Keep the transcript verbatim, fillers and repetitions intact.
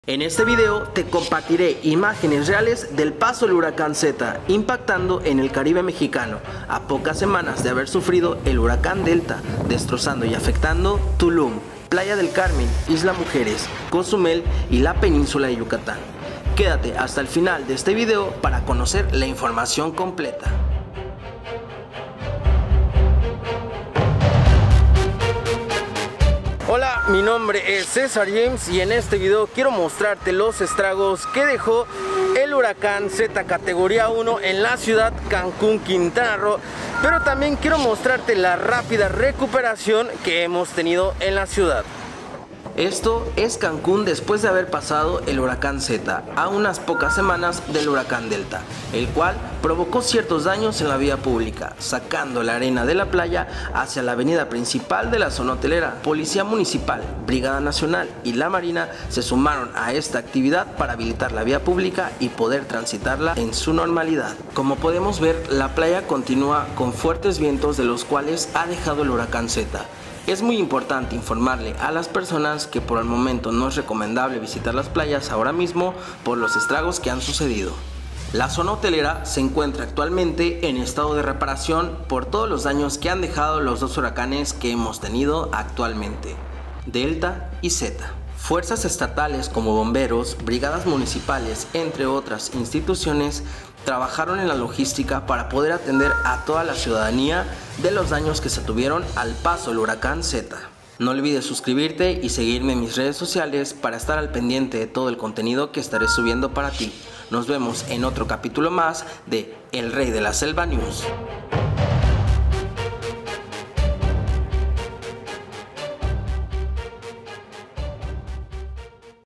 En este video te compartiré imágenes reales del paso del huracán Zeta impactando en el Caribe mexicano a pocas semanas de haber sufrido el huracán Delta, destrozando y afectando Tulum, Playa del Carmen, Isla Mujeres, Cozumel y la península de Yucatán. Quédate hasta el final de este video para conocer la información completa. Hola, mi nombre es César James y en este video quiero mostrarte los estragos que dejó el huracán Zeta categoría uno en la ciudad Cancún, Quintana Roo, pero también quiero mostrarte la rápida recuperación que hemos tenido en la ciudad. Esto es Cancún después de haber pasado el huracán Zeta a unas pocas semanas del huracán Delta, el cual provocó ciertos daños en la vía pública, sacando la arena de la playa hacia la avenida principal de la zona hotelera. Policía Municipal, Brigada Nacional y la Marina se sumaron a esta actividad para habilitar la vía pública y poder transitarla en su normalidad. Como podemos ver, la playa continúa con fuertes vientos de los cuales ha dejado el huracán Zeta. Es muy importante informarle a las personas que por el momento no es recomendable visitar las playas ahora mismo por los estragos que han sucedido. La zona hotelera se encuentra actualmente en estado de reparación por todos los daños que han dejado los dos huracanes que hemos tenido actualmente, Delta y Zeta. Fuerzas estatales como bomberos, brigadas municipales, entre otras instituciones, trabajaron en la logística para poder atender a toda la ciudadanía de los daños que se tuvieron al paso del huracán Zeta. No olvides suscribirte y seguirme en mis redes sociales para estar al pendiente de todo el contenido que estaré subiendo para ti. Nos vemos en otro capítulo más de El Rey de la Selva News.